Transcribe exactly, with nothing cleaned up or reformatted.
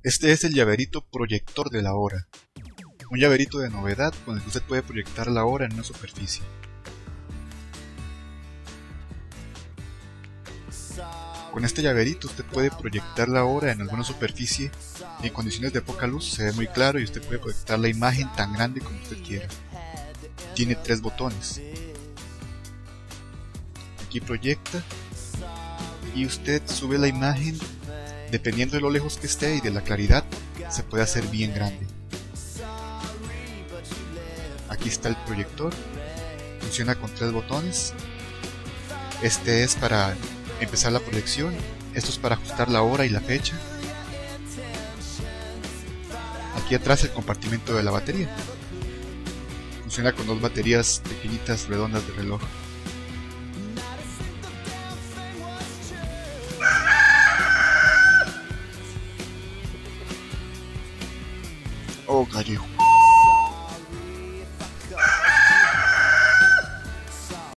Este es el llaverito proyector de la hora. Un llaverito de novedad con el que usted puede proyectar la hora en una superficie. Con este llaverito usted puede proyectar la hora en alguna superficie y en condiciones de poca luz se ve muy claro y usted puede proyectar la imagen tan grande como usted quiera. Tiene tres botones. Aquí proyecta y usted sube la imagen. Dependiendo de lo lejos que esté y de la claridad, se puede hacer bien grande. Aquí está el proyector. Funciona con tres botones. Este es para empezar la proyección. Esto es para ajustar la hora y la fecha. Aquí atrás el compartimento de la batería. Funciona con dos baterías pequeñitas redondas de reloj. Oh, gallo.